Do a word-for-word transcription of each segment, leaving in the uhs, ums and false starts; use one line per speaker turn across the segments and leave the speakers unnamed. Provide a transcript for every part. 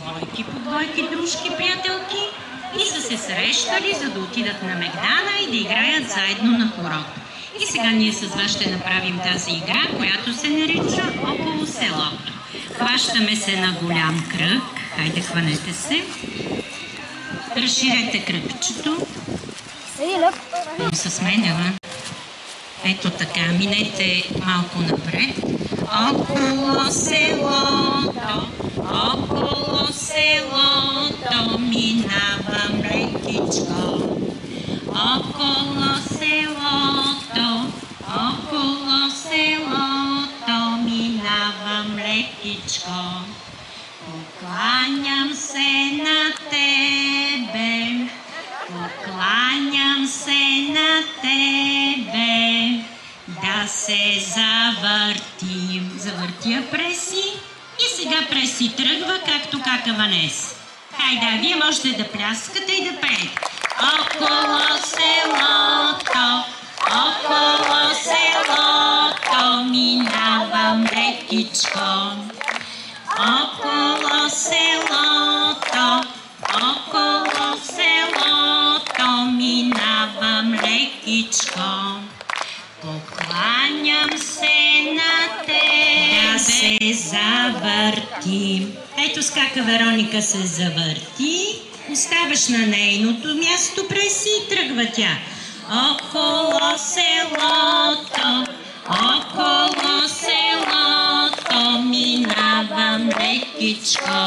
двойки по двойки, дружки, приятелки и са се срещали, за да отидат на Мегдана и да играят заедно на хорото. И сега ние с вас ще направим тази игра, която се нарича около селото. Хващаме се на голям кръг. Хайде, хванете се. Разширете кръгчето. Но се сменява. Ето така, минете малко напред. Около селото, около селото, минавам лекичко. Около селото, около селото, минавам лекичко. Покланям се на тебе, покланям се на тебе, да се завъртим. Завъртя преси и сега преси тръгва, както какава Нес. Хайде, вие можете да пляскате и да пеете. Около селото, около селото, минавам лекичко. Около селото, около селото, минавам лекичко. Покланям се на теб, да се завъртим. Ето с кака Вероника се завърти. Оставаш на нейното място, преси и тръгва тя. Около селото, около селото, минавам лекичко.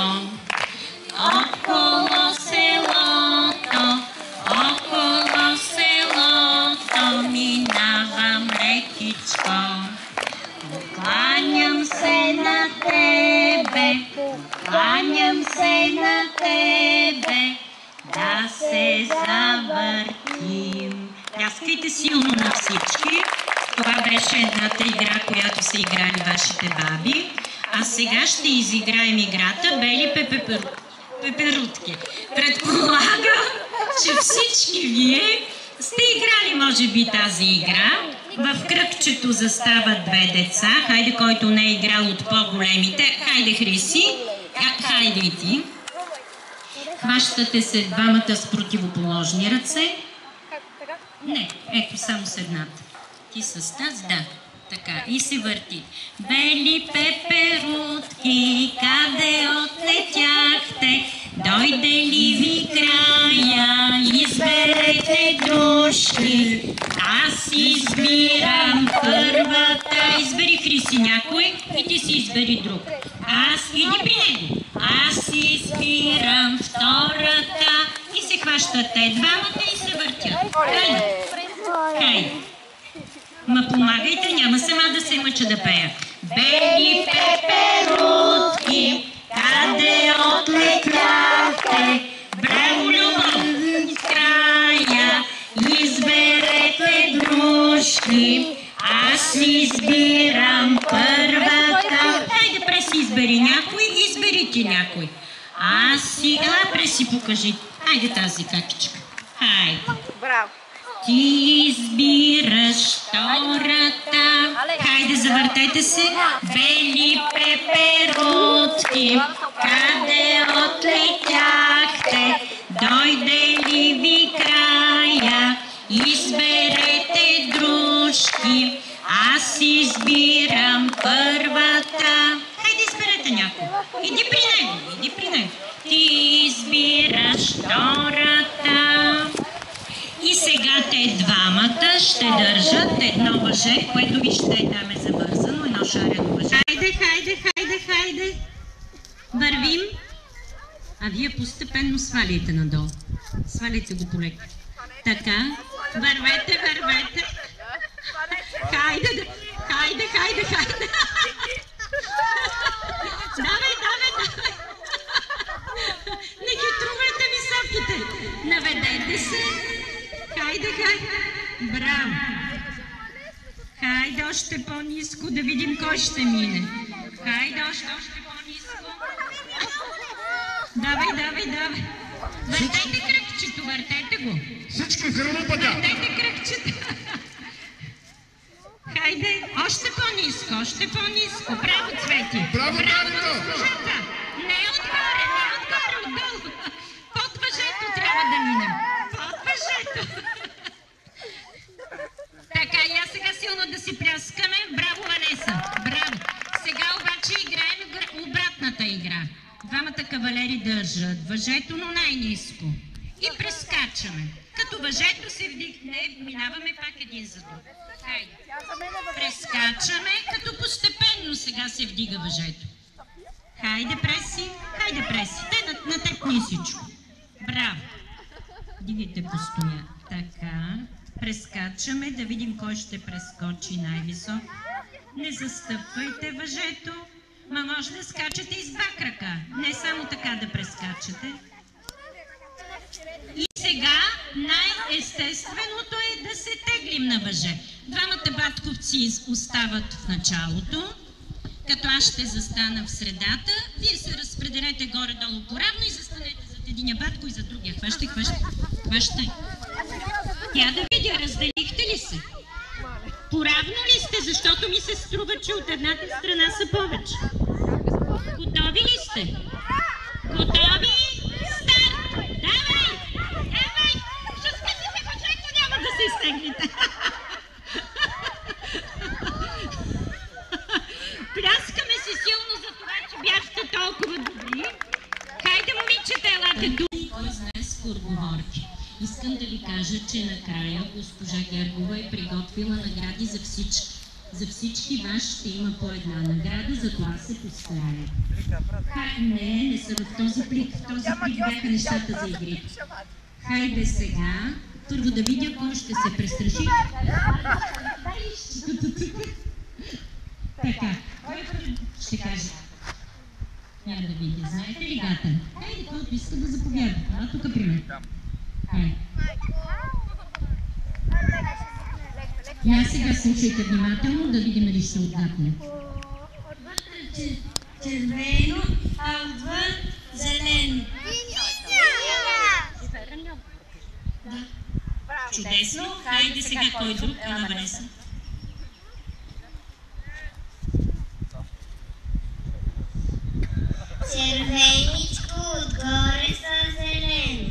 Около селото, около селото, минавам лекичко. Покланям се на тебе, покланям се на тебе, да се завъртим. Пляскайте силно на всички. Това беше едната игра, която са играли вашите баби. А сега ще изиграем играта Бели пеперутки. Предполагам, че всички вие сте играли, може би, тази игра. В кръгчето застават две деца. Хайде, който не е играл от по-големите. Хайде, Хриси. А, хайде и ти. Хващате се двамата с противоположни ръце. Не, ето само с едната. Ти с тази, да. Така, и се върти. Бели пеперутки, къде отлетяхте? Дойде ли ви края? Изберете дружки. Аз избирам първата. Избери, Хриси, някой и ти си избери друг. Аз, иди при него. Аз избирам втората. И се хващате двамата и се въртят. Хайде. Хайде. Ма помагайте, няма сама да се мъча да пея. Бели пеперутки, къде отлетяхте? Браво, любов, края, изберете дружки. Аз избирам първата. Хайде, преси, избери някой, избери ти някой. Аз си... Ела, преси, покажи. Хайде тази какичка. Хайде.
Браво.
Ти избираш втората. Хайде, завъртете се. Бели пеперутки, къде отлетяхте? Дойде ли ви края? Изберете дружки. Аз избирам първата. Хайде, изберете някой. Иди при него, иди при него. Ти избираш втората. И сега те двамата ще държат едно въже, което ви ще даме забързано, едно шарено въже. Хайде, хайде, хайде, хайде. Вървим. А вие постепенно сваляйте надолу. Сваляйте го полека. Така. Вървете, вървете. Хайде, хайде, хайде, хайде. Давай, давай, давай. Не ги трувайте високите. Наведете се. Хайде, хайде. Браво. Хайде още по-ниско, да видим кой ще мине. Хайде още, още по-ниско. Давай, давай, давай. Въртете кръгчето, въртете го.
Всички храна пътя.
Въртете кръгчето. Хайде, още по-ниско, още по-ниско. Браво, Цвети.
Браво, Дарито.
Не отгоре, не отгоре. Двамата кавалери държат въжето, но най-ниско. И прескачаме. Като въжето се вдигне, минаваме пак един за друг. Хайде. Прескачаме, като постепенно сега се вдига въжето. Хайде, преси. Хайде, преси. Те на, на теб нисичко. Браво. Вдигайте постоянно. Така. Прескачаме, да видим кой ще прескочи най-високо. Не застъпвайте въжето. Ма може да скачате и с два крака. Не само така да прескачате. И сега най-естественото е да се теглим на въже. Двамата батковци остават в началото, като аз ще застана в средата. Вие се разпределете горе-долу поравно и застанете зад единия батко и за другия. Хващай, хващай, хващай. Тя да видя, разделихте ли се? Поравно ли сте, защото ми се струва, че от едната страна са повече? Готови ли сте? Готови? Старт! Давай! Давай! Ще скъсите въжето, няма да се изтеглите. Пляскаме си силно за това, че бяхте толкова добри. Хайде, момичета, елате тук. Кой знае скороговорки. Искам да ви кажа, че накрая госпожа Гергова е приготвила награди за всички. За всички вас ще има по една награда, за това се постарая. Хай, не, не са в този плик. В този плик бяха нещата за игри. Хайде сега, първо да видя кой ще се престраши. Така, кой ще каже? Няма да видя. Знаете ли Гатен? Хайде, който иска да заповяда. А тук при мен. Хайде. И аз сега слушайте внимателно, да видим дали ще отгадне.
Отвън е червено, а отвън зелено.
Да. Чудесно. Хайде сега кой друг? Ана Ванеса.
Червеничко отгоре са зелено.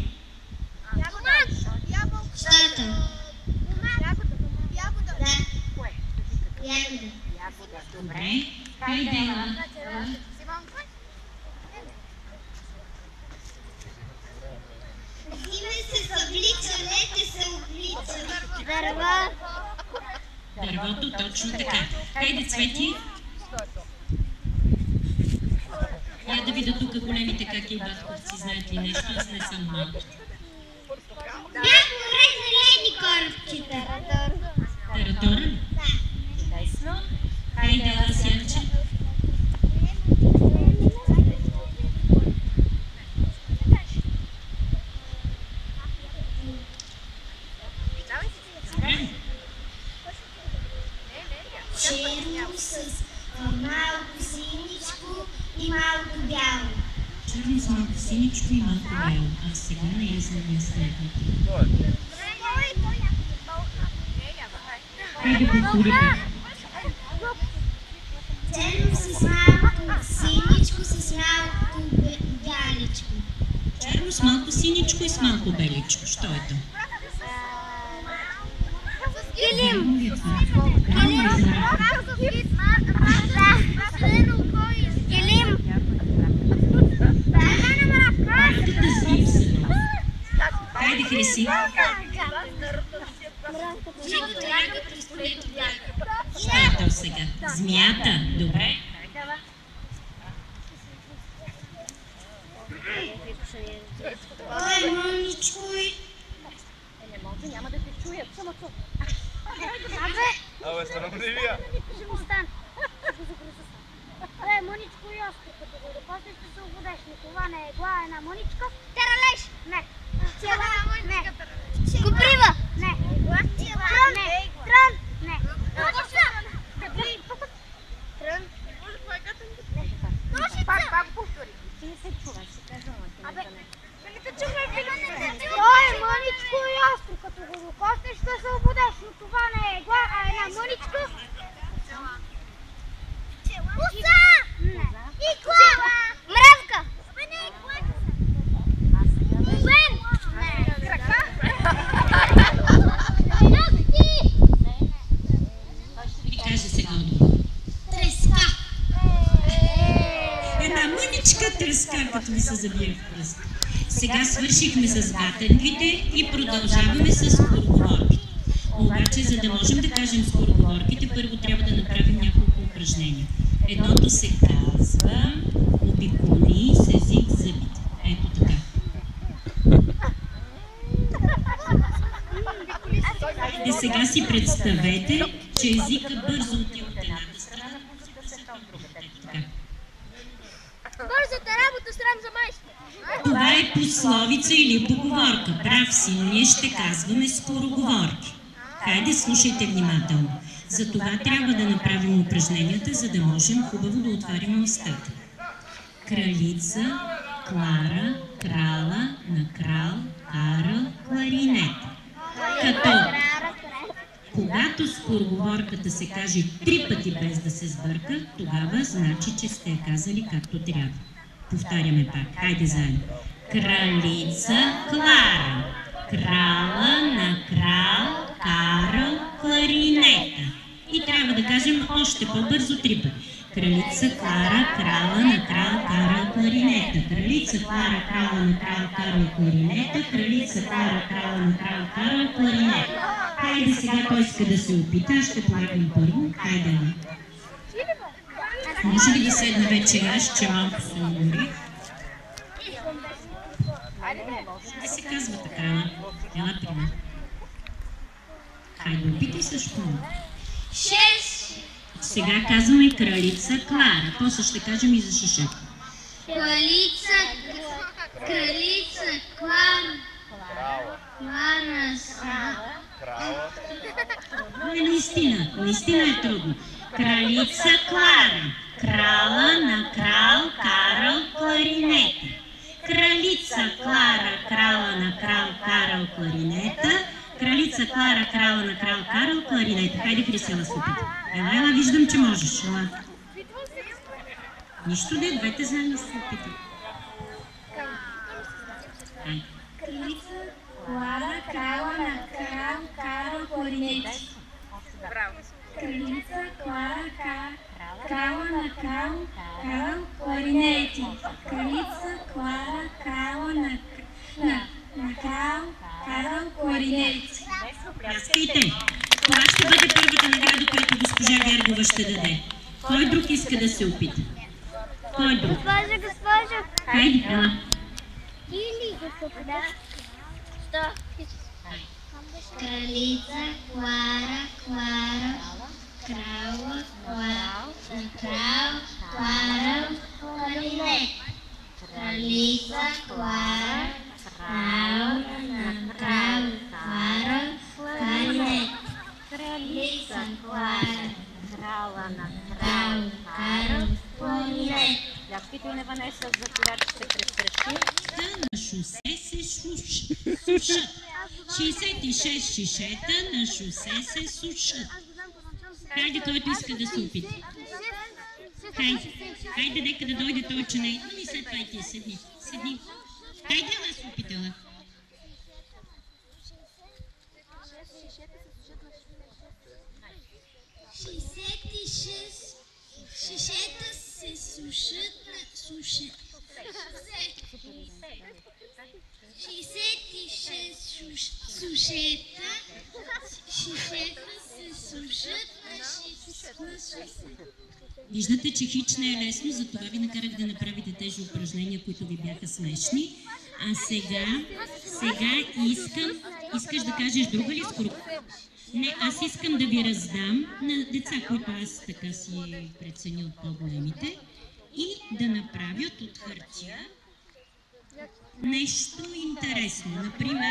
Щото? Да. Ягода.
Добре. Хайде, Ела.
Име се съвлича, лете се облича. Дърво.
Дървото, точно така. Хайде, Цвети. Я да видя тук големите как и батковци, знаят ли нещо, аз не съм малко.
Бяха зелени корабчета.
Таратора?
Да.
Чудесно. Хайде, Ела, Сянче.
Черно с малко синичко и малко бяло.
Черно с малко синичко и малко бяло. А сега не я знам я следвате. Хайде, повторите.
Черно с малко синичко, с малко бяличко.
Черно с малко синичко и с малко беличко. Що е то?
Килим.
Килим.
Килим.
Мравката с гипса. Хайде, Хриси. Що е то сега? Змията. Добре.
Ой, мамичко и...
Не може, няма да те чуят. Само чу.
Абе!
Абе, стана му девия.
Ще му стане. Е, мъничко и остро, като го допосне ще се обудеш. Но това не е глава една мъничка. Тералеш! Не. Цела мъничка. Не. Куприва! Не. Трън! Не. Трън! Не. Ножица! Трън! Ножица! Пак, пак повтори. Ти не се чува, ще кажа. Абе, не те чува и Ой, мъничко и остро, като го докоснеш ще се обудеш. Но това не е глава, а една мъничка. Уса! Не. Икла! Мравка! Бен! Не. Крака? Ногти!
като ви се забие в пръст. Сега свършихме с гатанките и продължаваме с скороговорките. Обаче, за да можем да кажем скороговорките, първо трябва да направим няколко упражнения. Едното се казва обиколи с език зъбите. Ето така. И сега си представете, че езика бързо отива от едната страна, ето така.
Бързата работа срам за майстор.
Това е пословица или поговорка. Прав си, ние ще казваме скороговорки. Хайде, слушайте внимателно. За това трябва да направим упражненията, за да можем хубаво да отварим устата. Кралица, Клара, крала, на крал, Карл, кларинета. Като когато скороговорката се каже три пъти без да се сбърка, тогава значи, че сте я казали както трябва. Повтаряме пак. Хайде заедно. Кралица, Клара, крала, на крал, Карл, кларинета. И трябва да кажем още по-бързо три пъти. Кралица, Клара, крала, на крал, Карл, кларинета. Кралица, Клара, крала, на крал, Карл, кларинета. Кралица, Клара, крала, на крал, Карл, кларинета. Хайде сега, той иска да се опита, ще помагам първо. Хайде. Може ли да седна вече аз, че малко се умори? Ще се казва така, ела при мен. Хайде, опитай също.
Шест.
Сега казваме кралица Клара. После ще кажем и за шишета.
Кралица, кралица, Клара. Клара са.
Но е наистина, наистина е трудно. Кралица Клара, крала на крал Карл, кларинета. Кралица Клара, крала на крал Карл, кларинета. Кралица Клара, крала на крал Карл, кларинета. Хайде, Христела, се опитай. Ела, ела, виждам, че можеш. Ела. Нищо не, двете заедно ще се опитай. Хайде.
Кралица, Клара, крала на крал, Карл, кларинети. Кралица, Клара, крала на крал, Карл, кларинети. Кралица, Клара, крала на крал, Карл, кларинети.
Пляскайте! Това ще бъде първата награда, която госпожа Гергова ще даде. Кой друг иска да се опита? Кой друг?
Госпожа, госпожа.
Хайде, ела.
Или да се опита. Що? Кралица, Клара, Клара, крала, Клара, крал, Клара, кларинет. Кралица, Клара, крал, крал, Клара, кларинет. Кралица, Клара, крала на крал, Карл, кларинет.
Пляскайте на Ванеса, за това, че се престраши.
На шосе се сушат. шейсет и шест шишета на шосе се сушат. Хайде, който иска да се опита. Хайде, хайде, нека да дойде той ученик. И след това и ти седни. Седни. Хайде, да се опитала.
шейсет и шест шишета се сушат на сушета. шейсет и шест сушета шишета се сушат на шишета.
Виждате, че хич не е лесно, затова ви накарах да направите тези упражнения, които ви бяха смешни. А сега, сега искам, искаш да кажеш друга ли скоро? Не, аз искам да ви раздам на деца, които аз така си преценя от по-големите, и да направят от хартия нещо интересно. Например,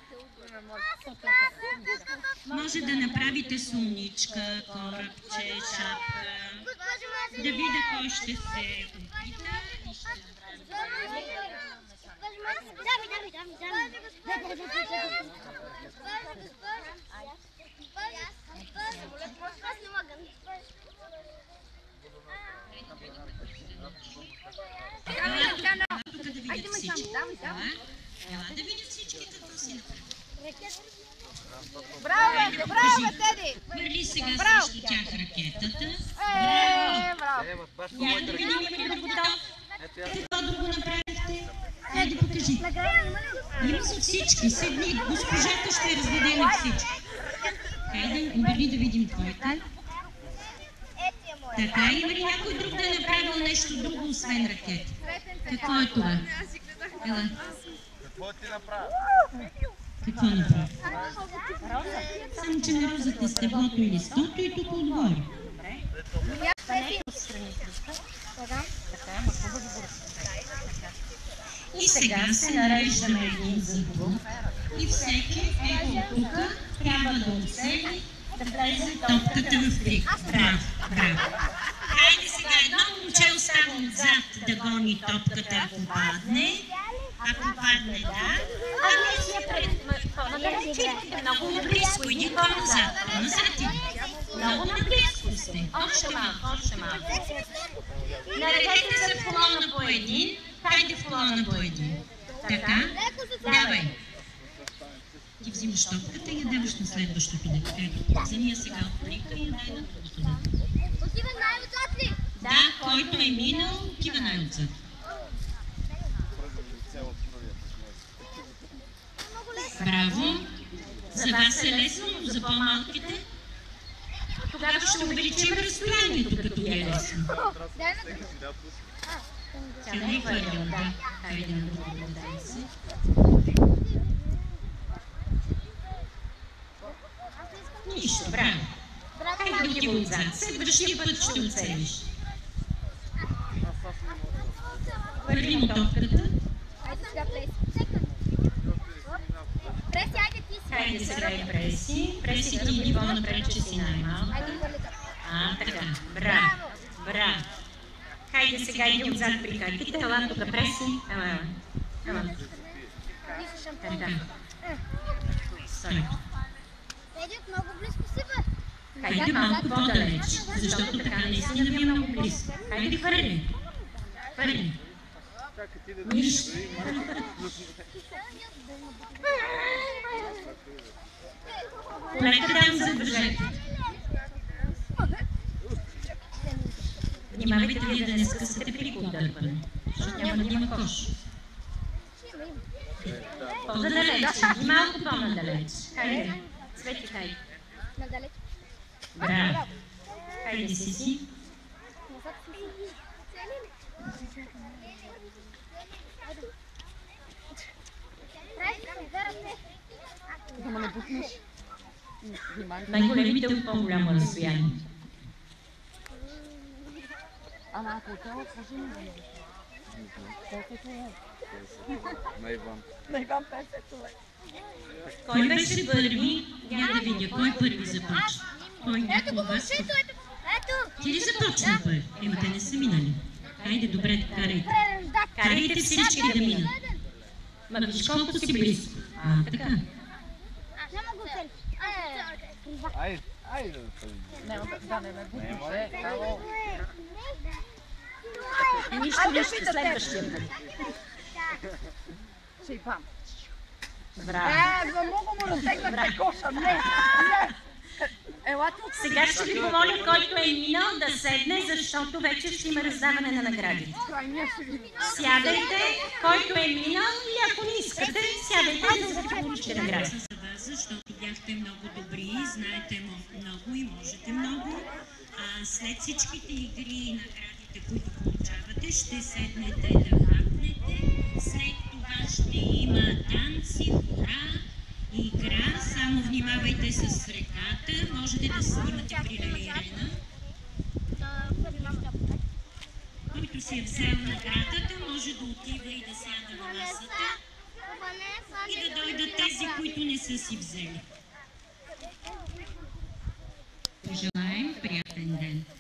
може да направите слоничка, корабче, шапка. Да видя кой ще се опита и ще направи. Тук да видят всички. Ела да видят всички какво си направи.
Браво, браво, Теди!
Хвърли сега срещу тях ракетата. Браво! Я да видим, има ли друго готов? Какво друго направи? ти. Има за всички. Седни, госпожата ще раздаде на всички. Хайде, обърни да видим твоите. Така, има ли някой друг да е направил нещо друго, освен ракета? Какво е това? Ела.
Какво ти направи?
Какво направи? Само, че на розата е стеблото и листото и тук отгоре. И сега се нареждаме един за друг и всеки ето тук трябва да оцели да влезе топката в плик. Браво, браво. Хайде сега, едно момче остава отзад да гони топката, ако падне. Ако падне, да.
Ами си я пред...
Много наблизко, иди по-назад. По-назад иди. Много наблизко сте. Още малко, още малко. Наредете се в колона по един. Хайде в колона по един. Така. Давай. Ти взимаш топката и я даваш на следващото дете. Вземи я сега от плика и я дай на другото дете.
Отива най-отзад ли?
Да, който е минал, отива най-отзад. Браво! За вас е лесно, но за по-малките тогава ще увеличим разстоянието, като ви е лесно. Тя не е хвърляла, да. Хайде на другото дай се. Нищо, браво. Хайде отива отзад. Следващия път ще оцелиш. Хвърли му топката.
Айде сега преси. Преси, айде ти си.
Хайде сега и преси. Преси ти ниво напред, че си най-малко.
Айде хвърли топката.
А, така. Браво. Браво. Хайде сега иди отзад при кайките. Ела тук преси. Ела, ела. Ела. Така. Стой.
Седят много близко си, бе.
Хайде малко по-далеч, защото така наистина ви е много близко. Хайде хвърли. Хвърли. Нищо. Полека дам за въжете. Внимавайте вие да не скъсате плика от дърпане, защото няма да има кош. По-надалеч, и малко по-надалеч. Хайде, Цвети, хайде.
Надалеч.
Браво. Хайде си си.
Да ме не бутнеш.
Най-големите от по-голямо разстояние.
Ама ако отела, кажи ми да не колкото е.
На Иван.
На Иван петдесет човек.
Кой беше първи? Я да видя. Кой първи започна? Кой някой от вас?
Ето.
Ти ли започна първи? Ема те не са минали. Хайде, добре, карайте. Карайте всички да минат. Ма виж колко си близко. А, така.
Няма го цели.
Айде, айде да се видим.
Няма да не ме бутнеш.
Няма ли?
Ало.
Нищо, нищо, следващия път.
Ще й пам.
Браво.
Е, за много му разтегнахте коша. Не, не. Ела тук.
Сега ще ви помоля, който е минал, да седне, защото вече ще има раздаване на наградите.
Крайния ще ви.
Сядайте, който е минал, и ако не искате, сядайте, за да получите награда. За вас, защото бяхте много добри, знаете много и можете много. А след всичките игри и наградите, които получавате, ще седнете да хапнете. След това ще има танци, хора, игра. Само внимавайте с реката. Можете да снимате при Лелирена. Който си е взел наградата, може да отива и да сяда на масата и да дойдат тези, които не са си взели. Желаем приятен ден!